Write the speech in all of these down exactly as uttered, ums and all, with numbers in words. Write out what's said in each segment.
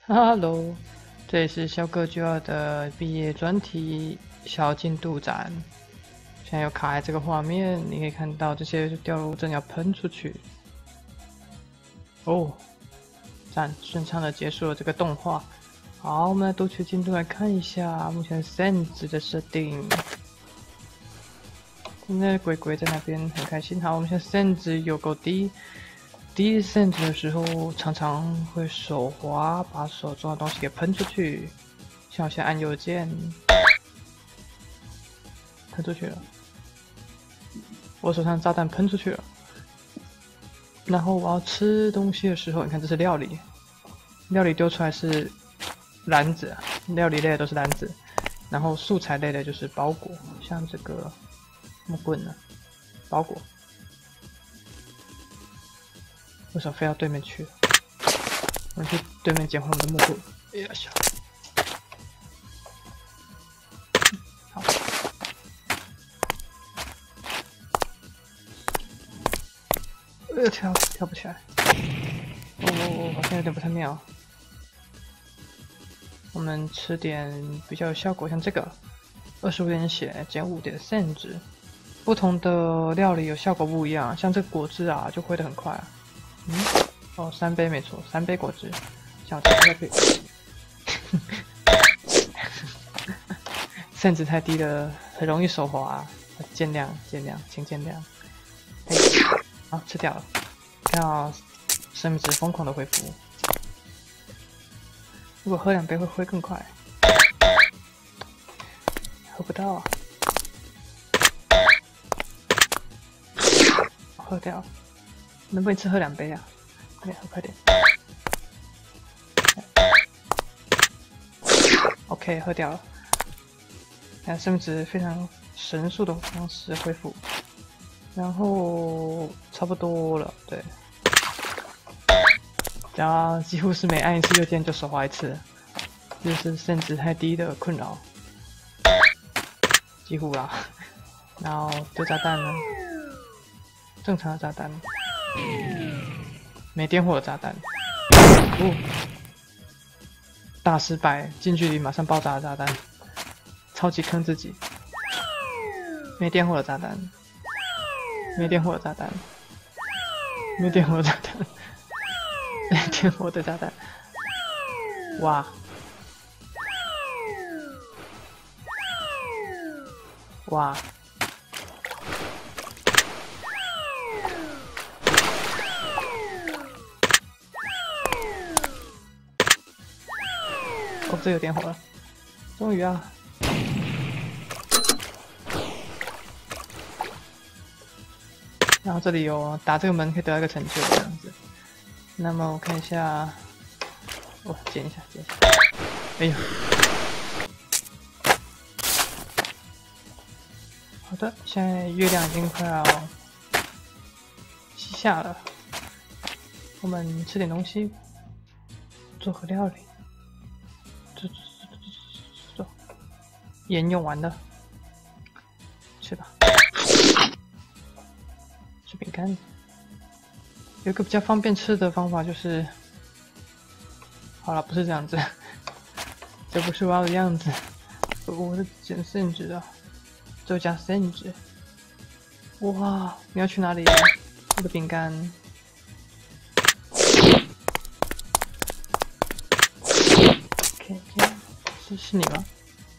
Hello，这里是肖哥就要的毕业专题小进度展。现在有卡在这个画面，你可以看到这些掉落物正要喷出去。哦，赞，顺畅的结束了这个动画。好，我们来读取进度来看一下目前 Sense 的设定。现在鬼鬼在那边很开心。好，我们现在 Sense 有够低。低 Sense 的时候常常会手滑，把手中的东西给喷出去。像我现在按右键，喷出去了。我手上炸弹喷出去了。然后我要吃东西的时候，你看这是料理，料理丢出来是篮子，料理类的都是篮子，然后素材类的就是包裹，像这个木棍呢，包裹。为什么非要对面去？我们去对面捡回我们的木棍。哎呀，小。好。呃，跳跳不起来。哦哦哦，好像有点不太妙。我们吃点比较有效果，像这个，二十五点血减五点限制。不同的料理有效果不一样，像这个果汁啊，就挥得很快啊。嗯，哦，三杯没错，三杯果汁，像我这个可以。限制太低了，很容易手滑、啊，见谅见谅，请见谅。哎，好，吃掉了，看到生命值疯狂的恢复。如果喝两杯会挥更快，喝不到啊，喝掉，能不能一次喝两杯啊？快点喝，快点。OK， 喝掉了。看生命值非常神速的方式恢复，然后差不多了，对。然后几乎是每按一次右键就手滑一次，这是甚至太低的困扰，几乎啦。然后丢炸弹呢，正常的炸弹，没点火的炸弹，哦，大失败，近距离马上爆炸的炸弹，超级坑自己，没点火的炸弹，没点火的炸弹，没点火的炸弹。点火的炸弹，哇哇！哦，这有点火了，终于啊！然后这里有打这个门可以得到一个成就，这样子。那么我看一下，哦，捡一下，捡一下。哎呦，好的，现在月亮已经快要西下了，我们吃点东西，做个料理。这这这这这，盐用完了，吃吧。吃饼干。有一个比较方便吃的方法就是，好了，不是这样子，这不是我要的样子，我的减限值啊，这加限值。哇，你要去哪里？我的饼干。OK， 是是你吗？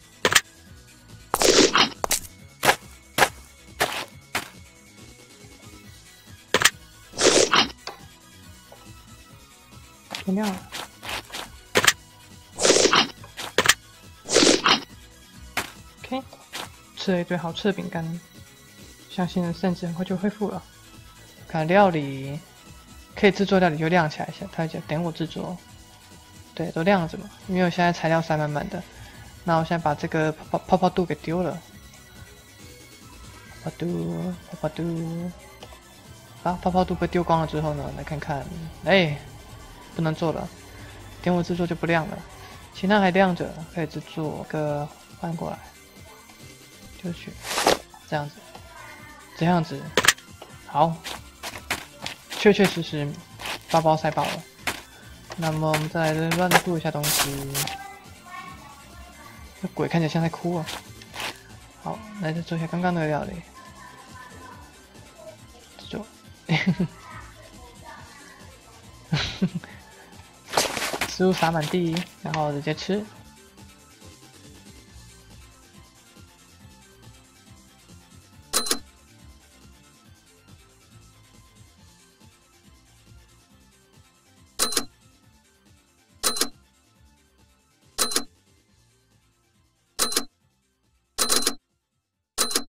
天亮了。OK， 吃了一堆好吃的饼干，相信甚至很快就恢复了。看料理，可以制作料理就亮起来一下，它就点我制作。对，都亮着嘛，因为我现在材料塞满满的。那我现在把这个泡泡泡泡度给丢了。泡泡度，泡泡度。把泡泡度被丢光了之后呢，来看看，哎。不能做了，点火制作就不亮了，其他还亮着，可以制作个换过来，丢去，这样子，这样子，好，确确实实，发包塞爆了， 那么我们再来乱做一下东西。这鬼看起来像在哭啊。好，来再做一下刚刚那个料理。这就，食物洒满地，然后直接吃。